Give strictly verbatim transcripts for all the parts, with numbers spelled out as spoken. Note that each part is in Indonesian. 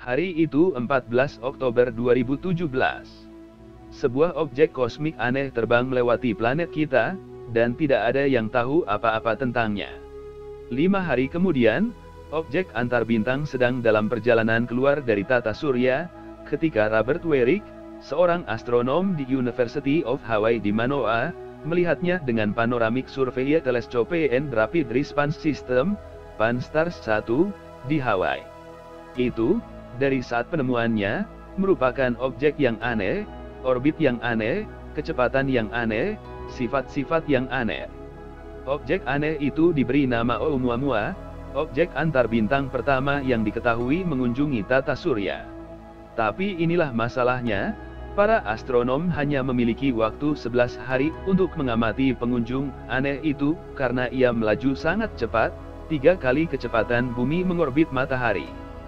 Hari itu empat belas Oktober dua ribu tujuh belas. Sebuah objek kosmik aneh terbang melewati planet kita, dan tidak ada yang tahu apa-apa tentangnya. Lima hari kemudian, objek antar bintang sedang dalam perjalanan keluar dari tata surya, ketika Robert Werik, seorang astronom di University of Hawaii di Manoa, melihatnya dengan Panoramic Survey Telescope and Rapid Response System, PanSTARRS satu, di Hawaii. Itu, dari saat penemuannya, merupakan objek yang aneh, orbit yang aneh, kecepatan yang aneh, sifat-sifat yang aneh. Objek aneh itu diberi nama Oumuamua, objek antar bintang pertama yang diketahui mengunjungi tata surya. Tapi inilah masalahnya, para astronom hanya memiliki waktu sebelas hari untuk mengamati pengunjung aneh itu, karena ia melaju sangat cepat, tiga kali kecepatan bumi mengorbit matahari.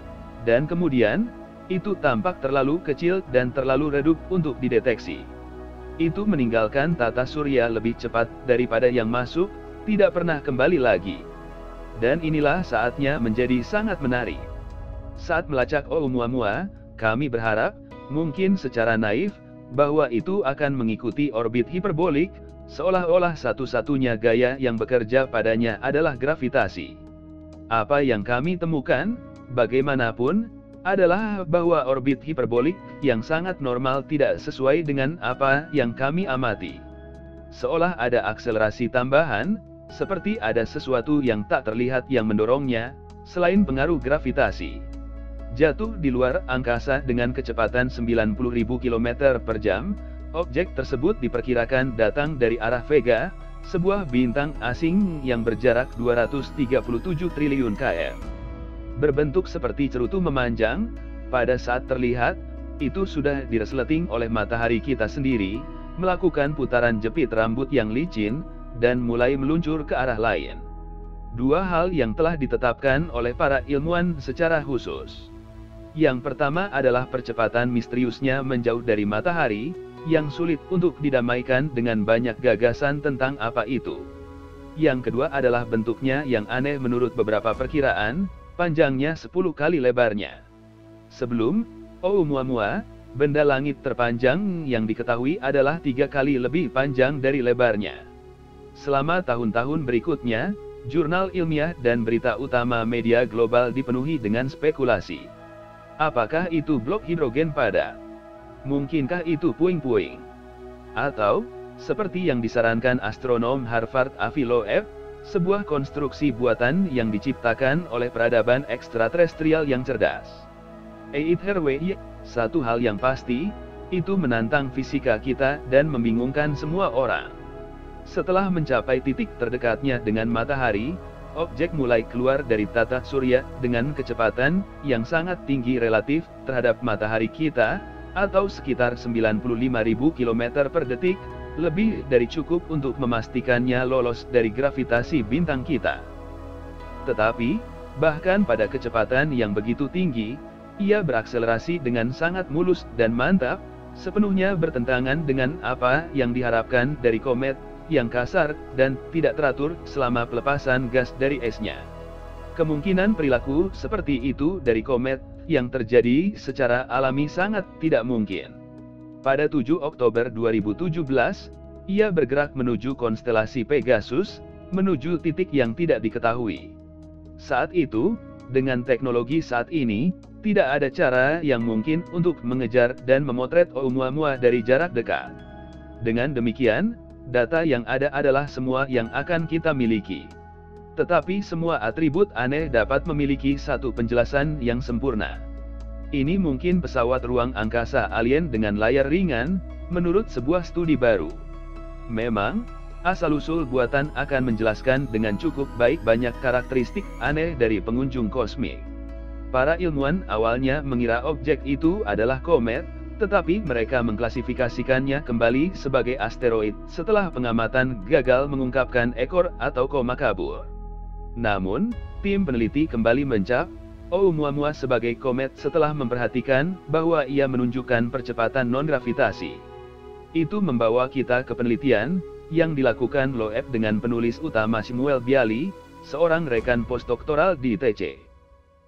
Dan kemudian, itu tampak terlalu kecil dan terlalu redup untuk dideteksi. Itu meninggalkan tata surya lebih cepat daripada yang masuk, tidak pernah kembali lagi. Dan inilah saatnya menjadi sangat menarik. Saat melacak Oumuamua, kami berharap, mungkin secara naif, bahwa itu akan mengikuti orbit hiperbolik, seolah-olah satu-satunya gaya yang bekerja padanya adalah gravitasi. Apa yang kami temukan, bagaimanapun, adalah bahwa orbit hiperbolik yang sangat normal tidak sesuai dengan apa yang kami amati. Seolah ada akselerasi tambahan, seperti ada sesuatu yang tak terlihat yang mendorongnya, selain pengaruh gravitasi. Jatuh di luar angkasa dengan kecepatan sembilan puluh ribu kilometer per jam, objek tersebut diperkirakan datang dari arah Vega, sebuah bintang asing yang berjarak dua ratus tiga puluh tujuh triliun kilometer. Berbentuk seperti cerutu memanjang, pada saat terlihat, itu sudah diresleting oleh matahari kita sendiri, melakukan putaran jepit rambut yang licin, dan mulai meluncur ke arah lain. Dua hal yang telah ditetapkan oleh para ilmuwan secara khusus. Yang pertama adalah percepatan misteriusnya menjauh dari matahari, yang sulit untuk didamaikan dengan banyak gagasan tentang apa itu. Yang kedua adalah bentuknya yang aneh menurut beberapa perkiraan, panjangnya sepuluh kali lebarnya. Sebelum Oumuamua, benda langit terpanjang yang diketahui adalah tiga kali lebih panjang dari lebarnya. Selama tahun-tahun berikutnya, jurnal ilmiah dan berita utama media global dipenuhi dengan spekulasi. Apakah itu blok hidrogen padat? Mungkinkah itu puing-puing? Atau, seperti yang disarankan astronom Harvard Avi Loeb, sebuah konstruksi buatan yang diciptakan oleh peradaban ekstraterestrial yang cerdas. Either way, satu hal yang pasti, itu menantang fisika kita dan membingungkan semua orang. Setelah mencapai titik terdekatnya dengan matahari, objek mulai keluar dari tata surya dengan kecepatan yang sangat tinggi relatif terhadap matahari kita, atau sekitar sembilan puluh lima ribu kilometer per detik, lebih dari cukup untuk memastikannya lolos dari gravitasi bintang kita. Tetapi, bahkan pada kecepatan yang begitu tinggi, ia berakselerasi dengan sangat mulus dan mantap, sepenuhnya bertentangan dengan apa yang diharapkan dari komet, yang kasar, dan tidak teratur selama pelepasan gas dari esnya. Kemungkinan perilaku seperti itu dari komet, yang terjadi secara alami sangat tidak mungkin. Pada tujuh Oktober dua ribu tujuh belas, ia bergerak menuju konstelasi Pegasus, menuju titik yang tidak diketahui. Saat itu, dengan teknologi saat ini, tidak ada cara yang mungkin untuk mengejar dan memotret Oumuamua dari jarak dekat. Dengan demikian, data yang ada adalah semua yang akan kita miliki. Tetapi semua atribut aneh dapat memiliki satu penjelasan yang sempurna. Ini mungkin pesawat ruang angkasa alien dengan layar ringan, menurut sebuah studi baru. Memang, asal-usul buatan akan menjelaskan dengan cukup baik banyak karakteristik aneh dari pengunjung kosmik. Para ilmuwan awalnya mengira objek itu adalah komet, tetapi mereka mengklasifikasikannya kembali sebagai asteroid setelah pengamatan gagal mengungkapkan ekor atau koma kabur. Namun, tim peneliti kembali mencap Oumuamua sebagai komet setelah memperhatikan bahwa ia menunjukkan percepatan non-gravitasi. Itu membawa kita ke penelitian yang dilakukan Loeb dengan penulis utama Samuel Bialy, seorang rekan postdoktoral di T C.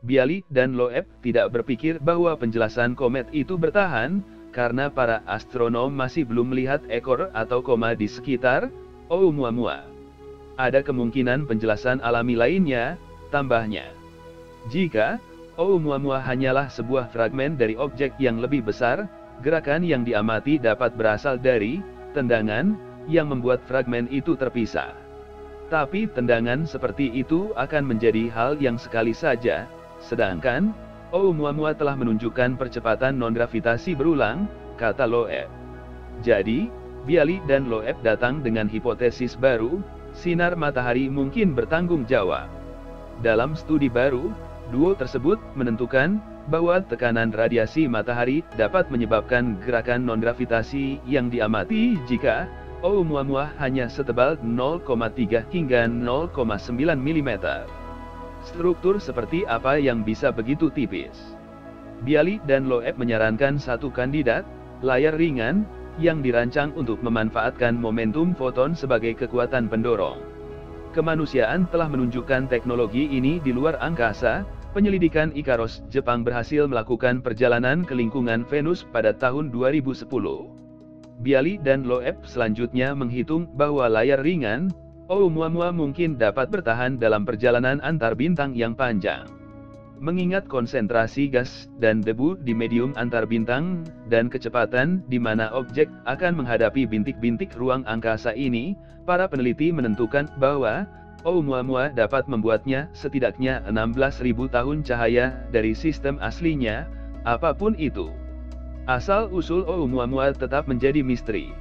Bialy dan Loeb tidak berpikir bahwa penjelasan komet itu bertahan, karena para astronom masih belum melihat ekor atau koma di sekitar Oumuamua. Ada kemungkinan penjelasan alami lainnya, tambahnya. Jika Oumuamua hanyalah sebuah fragmen dari objek yang lebih besar, gerakan yang diamati dapat berasal dari tendangan yang membuat fragmen itu terpisah. Tapi tendangan seperti itu akan menjadi hal yang sekali saja. Sedangkan, Oumuamua telah menunjukkan percepatan non-gravitasi berulang, kata Loeb. Jadi, Bialy dan Loeb datang dengan hipotesis baru, sinar matahari mungkin bertanggung jawab. Dalam studi baru, duo tersebut menentukan bahwa tekanan radiasi matahari dapat menyebabkan gerakan non-gravitasi yang diamati jika Oumuamua hanya setebal nol koma tiga hingga nol koma sembilan milimeter. Struktur seperti apa yang bisa begitu tipis? Bialy dan Loeb menyarankan satu kandidat, layar ringan, yang dirancang untuk memanfaatkan momentum foton sebagai kekuatan pendorong. Kemanusiaan telah menunjukkan teknologi ini di luar angkasa. Penyelidikan Icarus Jepang berhasil melakukan perjalanan ke lingkungan Venus pada tahun dua ribu sepuluh. Bialy dan Loeb selanjutnya menghitung bahwa layar ringan Oumuamua mungkin dapat bertahan dalam perjalanan antar bintang yang panjang. Mengingat konsentrasi gas dan debu di medium antar bintang, dan kecepatan di mana objek akan menghadapi bintik-bintik ruang angkasa ini, para peneliti menentukan bahwa Oumuamua dapat membuatnya setidaknya enam belas ribu tahun cahaya dari sistem aslinya, apapun itu. Asal-usul Oumuamua tetap menjadi misteri.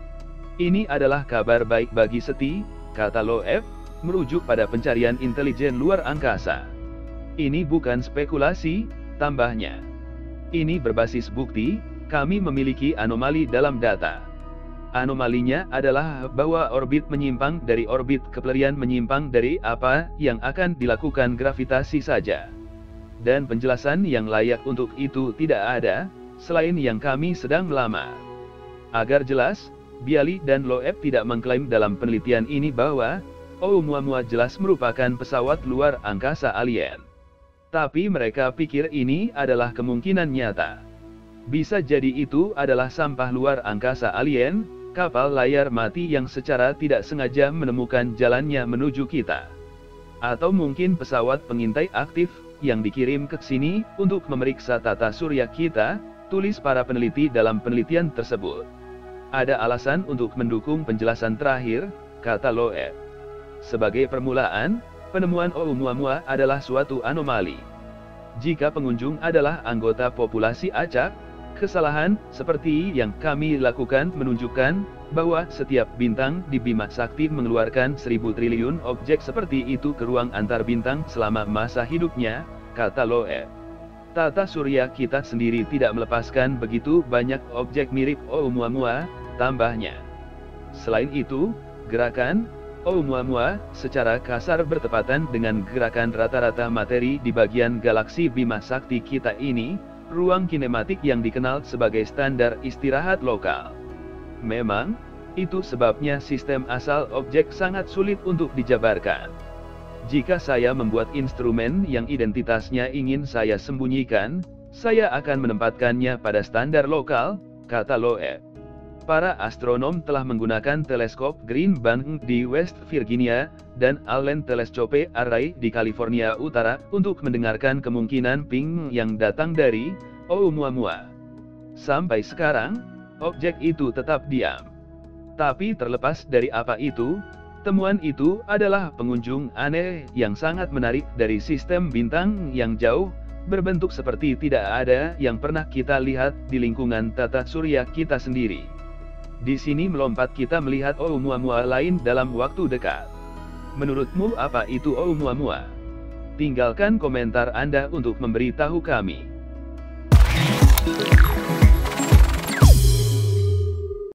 Ini adalah kabar baik bagi SETI, kata Loeb, merujuk pada pencarian intelijen luar angkasa. Ini bukan spekulasi, tambahnya. Ini berbasis bukti, kami memiliki anomali dalam data. Anomalinya adalah bahwa orbit menyimpang dari orbit kepelarian menyimpang dari apa yang akan dilakukan gravitasi saja. Dan penjelasan yang layak untuk itu tidak ada, selain yang kami sedang melamar. Agar jelas, Bialy dan Loeb tidak mengklaim dalam penelitian ini bahwa Oumuamua jelas merupakan pesawat luar angkasa alien. Tapi mereka pikir ini adalah kemungkinan nyata. Bisa jadi itu adalah sampah luar angkasa alien, kapal layar mati yang secara tidak sengaja menemukan jalannya menuju kita. Atau mungkin pesawat pengintai aktif yang dikirim ke sini untuk memeriksa tata surya kita, tulis para peneliti dalam penelitian tersebut. Ada alasan untuk mendukung penjelasan terakhir, kata Loeb. Sebagai permulaan, penemuan Oumuamua adalah suatu anomali. Jika pengunjung adalah anggota populasi acak, kesalahan seperti yang kami lakukan menunjukkan bahwa setiap bintang di Bima Sakti mengeluarkan seribu triliun objek seperti itu ke ruang antar bintang selama masa hidupnya, kata Loeb. Tata surya kita sendiri tidak melepaskan begitu banyak objek mirip Oumuamua, tambahnya. Selain itu, gerakan Oumuamua secara kasar bertepatan dengan gerakan rata-rata materi di bagian galaksi Bima Sakti kita ini, ruang kinematik yang dikenal sebagai standar istirahat lokal. Memang, itu sebabnya sistem asal objek sangat sulit untuk dijabarkan. Jika saya membuat instrumen yang identitasnya ingin saya sembunyikan, saya akan menempatkannya pada standar lokal, kata Loeb. Para astronom telah menggunakan teleskop Green Bank di West Virginia, dan Allen Telescope Array di California Utara, untuk mendengarkan kemungkinan ping yang datang dari Oumuamua. Sampai sekarang, objek itu tetap diam. Tapi terlepas dari apa itu, temuan itu adalah pengunjung aneh yang sangat menarik dari sistem bintang yang jauh, berbentuk seperti tidak ada yang pernah kita lihat di lingkungan tata surya kita sendiri. Di sini melompat kita melihat Oumuamua lain dalam waktu dekat. Menurutmu apa itu Oumuamua? Tinggalkan komentar Anda untuk memberitahu kami.